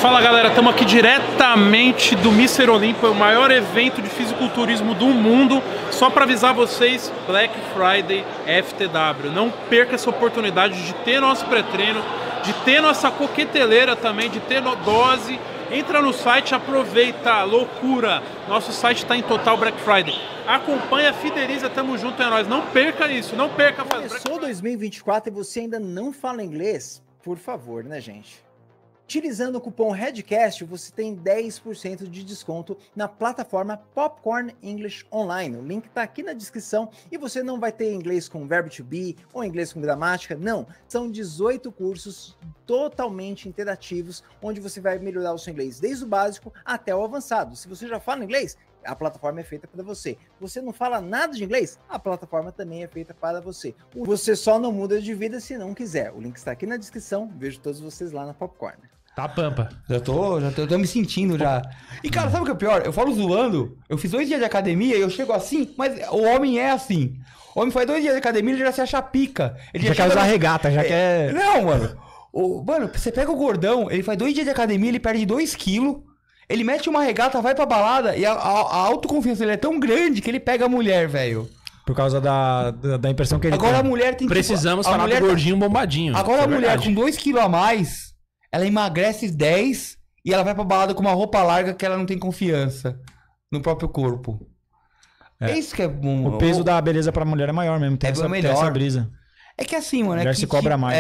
Fala galera, estamos aqui diretamente do Mr. Olympia, o maior evento de fisiculturismo do mundo. Só para avisar vocês, Black Friday FTW. Não perca essa oportunidade de ter nosso pré-treino, de ter nossa coqueteleira também, de ter dose. Entra no site, aproveita, loucura. Nosso site está em total Black Friday. Acompanha, fideliza, tamo junto, é nóis. Não perca isso, não perca. Começou 2024 e você ainda não fala inglês? Por favor, né, gente? Utilizando o cupom REDCAST, você tem 10% de desconto na plataforma Popcorn English Online. O link está aqui na descrição e você não vai ter inglês com verbo to be ou inglês com gramática, não. São 18 cursos totalmente interativos, onde você vai melhorar o seu inglês desde o básico até o avançado. Se você já fala inglês, a plataforma é feita para você. Você não fala nada de inglês? A plataforma também é feita para você. Você só não muda de vida se não quiser. O link está aqui na descrição. Vejo todos vocês lá na Popcorn. Tá pampa. Já tô me sentindo já. E cara, sabe o que é pior? Eu falo zoando, eu fiz 2 dias de academia e eu chego assim, mas o homem é assim. O homem faz 2 dias de academia e ele já se acha pica. Ele já quer usar regata, já quer... Não, mano. Mano, você pega o gordão, ele faz 2 dias de academia, ele perde 2 quilos, ele mete uma regata, vai pra balada e a autoconfiança dele é tão grande que ele pega a mulher, velho. Por causa da impressão que ele Agora tem. A mulher tem Precisamos falar do gordinho bombadinho. Agora a mulher com 2 quilos a mais... Ela emagrece 10 e ela vai pra balada com uma roupa larga que ela não tem confiança no próprio corpo. É isso que é bom. O peso da beleza pra mulher é maior mesmo. Tem essa brisa. É que assim, mano. A mulher se cobra mais.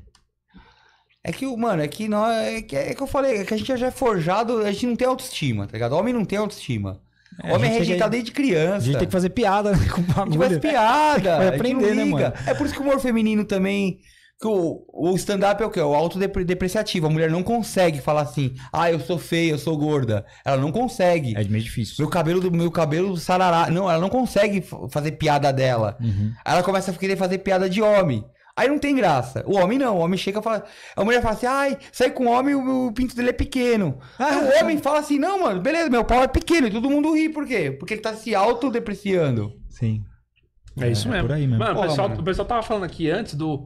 É que, mano, é que eu falei, é que a gente já é forjado, a gente não tem autoestima, tá ligado? Homem não tem autoestima. Homem é rejeitado desde criança. A gente tem que fazer piada com o bagulho. A gente faz piada. Vai aprender, né, mano? É por isso que o humor feminino também... Que o stand-up é o quê? O autodepreciativo. A mulher não consegue falar assim, eu sou feia, eu sou gorda. Ela não consegue. É meio difícil. Meu cabelo sarará. Não, ela não consegue fazer piada dela. Uhum. Aí ela começa a querer fazer piada de homem. Aí não tem graça. O homem não. O homem chega e fala... A mulher fala assim, sai com o homem, o pinto dele é pequeno. Aí o homem fala assim, não, mano, beleza, meu pau é pequeno. E todo mundo ri. Por quê? Porque ele tá se autodepreciando. Sim. É isso mesmo. Por aí mesmo. Mano, o pessoal tava falando aqui antes do...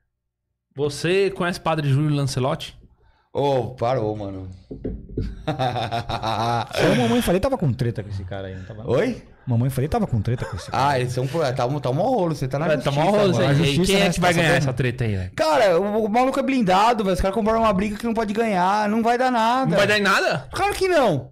Você conhece o Padre Júlio Lancelotti? Parou, mano. A mamãe falei tava com treta com esse cara aí, não tava? Oi? Mamãe falei tava com treta com esse cara. Eles são... Tá um rolo, você tá na justiça. Tá mó rolo, quem é que vai ganhar sabendo? essa treta aí, velho? Cara, o maluco é blindado, velho. Os caras compraram uma briga que não pode ganhar. Não vai dar nada. Não vai dar em nada? Claro que não.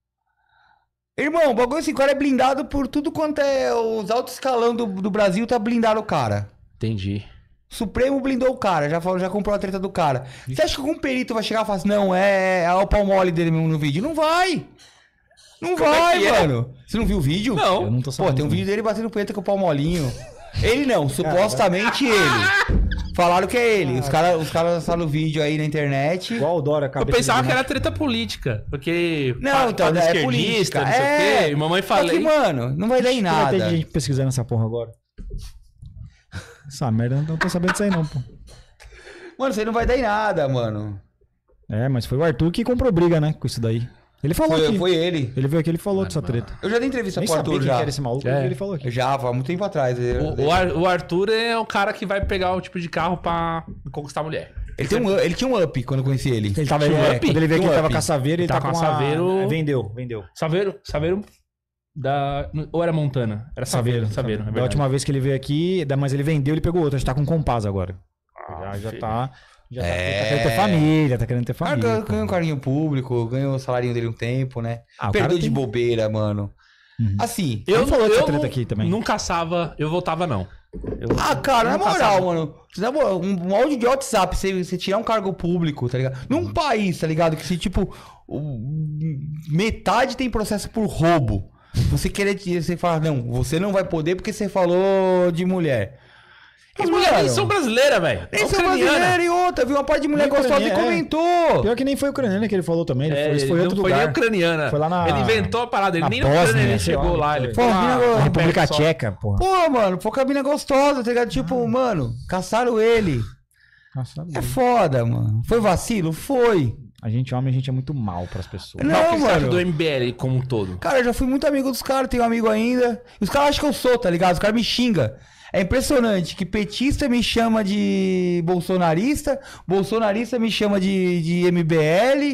Irmão, o bagulho assim, o cara é blindado por tudo quanto é... Os altos escalão do Brasil tá blindado o cara. Entendi. Supremo blindou o cara, já comprou a treta do cara. Você acha que algum perito vai chegar e falar assim, não, é o pau mole dele mesmo no vídeo? Não vai! Não vai, mano! Você não viu o vídeo? Não. Eu não tô sabendo. Pô, tem um vídeo dele batendo punheta com o pau molinho. Ele não, supostamente ele. Falaram que é ele. Os caras lançaram o vídeo aí na internet. Igual o Dória, Eu pensava que era treta política, porque... Não, então, é política. Não sei o quê, e mamãe fala... Só que, mano, não vai dar em nada. Vai ter gente pesquisando essa porra agora. Essa merda, eu não tô sabendo disso aí não, pô. Mano, isso aí não vai dar em nada, mano. É, mas foi o Arthur que comprou briga, né, com isso daí. Ele falou aqui. Foi ele. Ele veio aqui e falou dessa treta. Eu já dei entrevista Nem pro sabia Arthur quem já. que era esse maluco, ele falou aqui. Já, há muito tempo atrás. O Arthur é o cara que vai pegar o tipo de carro pra conquistar a mulher. Ele tinha um up quando eu conheci ele. Ele tava, Tinha um up? quando ele veio aqui, Tinha um ele tava up. com a Saveiro e Tá tá com com a a... Saveiro. Vendeu. Saveiro da... Ou era Montana? Era Saveiro, é Da verdade. última vez que ele veio aqui, mas ele vendeu, ele pegou outra. A gente tá com Compass agora. Já filho. tá querendo ter família, tá querendo ter O cara família. ganhou um carinho público, ganhou o salário dele um tempo, né? Ah, o Perdeu cara de tem- bobeira, mano. Uhum. Assim. Ele falou dessa treta aqui também. Não caçava, eu voltava não. Cara, na não moral, caçava. mano. Um áudio de WhatsApp, você tirar um cargo público, tá ligado? Num país, tá ligado? Que se, tipo, metade tem processo por roubo. Você fala, não, você não vai poder porque você falou de mulher. As mulheres nem são brasileiras, velho. Nem são brasileiras e outra, viu? Uma parte de mulher Nem gostosa e ucraniana, comentou. Pior que nem foi ucraniana que ele falou também. Isso foi em outro não foi lugar. nem ucraniana. Foi lá na... Ele inventou a parada, ele na nem no Bósnia, Ucrânia ele sei chegou lá, lá. foi. Ele Pô, foi lá, mina- na República só. Tcheca, porra. Pô, mano, foi com a mina gostosa, tá ligado? Tipo, mano, caçaram ele. Nossa, É foda, mano. Foi vacilo? Foi. a gente homem, a gente é muito mal pras pessoas. Não, Não, o que você acha mano. do MBL como um todo? Cara, eu já fui muito amigo dos caras, tenho amigo ainda. E os caras acham que eu sou, tá ligado? Os caras me xingam. É impressionante que petista me chama de bolsonarista, bolsonarista me chama de MBL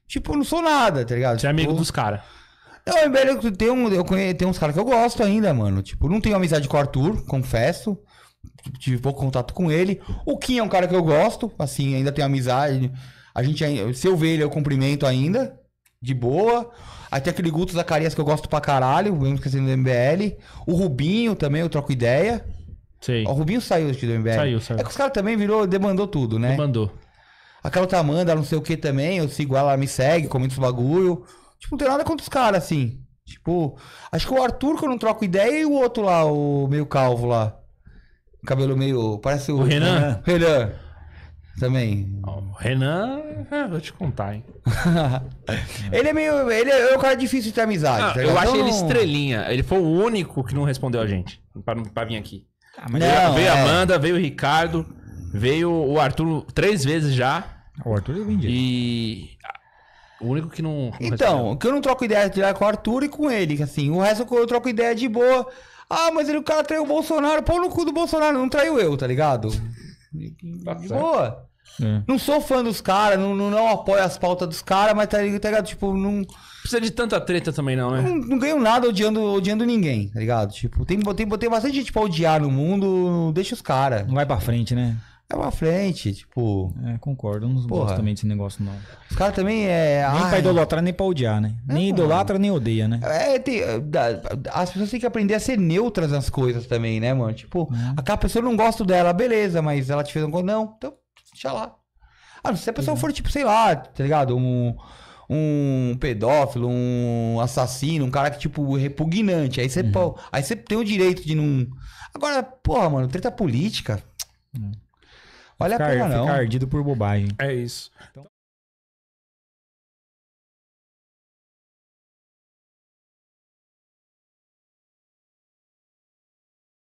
tipo, eu não sou nada, tá ligado? Você é amigo Tipo, dos caras. Não, o MBL tem uns caras que eu gosto ainda, mano. Tipo, não tenho amizade com o Arthur, confesso. Tive pouco contato com ele. O Kim é um cara que eu gosto, assim, ainda tenho amizade. Se eu ver ele, eu cumprimento ainda. De boa. Aí tem aquele Guto Zacarias que eu gosto pra caralho, mesmo esquecendo do MBL. O Rubinho também, eu troco ideia. Sei. Ó, o Rubinho saiu aqui do MBL. Saiu. É que os caras também demandou tudo, né? Mandou. Aquela outra Amanda, não sei o que também, eu sigo ela, me segue, comenta os bagulho. Tipo, não tem nada contra os caras, assim. Tipo, acho que o Arthur que eu não troco ideia e o outro lá, o meio calvo lá. Cabelo meio, parece o... Renan? Renan. Também. O Renan, vou te contar, hein. Ele é um cara difícil de ter amizade. tá Eu ligado? achei Então ele não- estrelinha. Ele foi o único que não respondeu a gente pra vir aqui. mas Não, Veio a é. Amanda, veio o Ricardo, veio o Arthur 3 vezes já. o Arthur é vendido. E o único que não Então, que eu não troco ideia com o Arthur e com ele, assim. O resto eu troco ideia de boa. Ah, mas o cara traiu o Bolsonaro. Pau no cu do Bolsonaro, não traiu eu, tá ligado? De boa. É. Não sou fã dos caras, não apoio as pautas dos caras, mas tá ligado? Tipo, não precisa de tanta treta também não, né? não ganho nada odiando ninguém, tá ligado? Tipo, tem bastante gente pra odiar no mundo, deixa os caras. Não vai pra frente, né? Vai pra frente, tipo... É, concordo. Eu não Porra. gosto também desse negócio, não. Os caras também Nem pra idolatrar, nem pra odiar, né? Nem idolatra, nem odeia, né? As pessoas têm que aprender a ser neutras nas coisas também, né, mano? Tipo, aquela pessoa eu não gosto dela, beleza, mas ela te fez um... Não, então, deixa lá. Ah, se a pessoa for, tipo, sei lá, tá ligado? Um pedófilo, um assassino, um cara que, tipo, repugnante. Aí você tem o direito de não... Agora, porra, mano, treta política... Olha a pena, não. Ficar ardido por bobagem. É isso.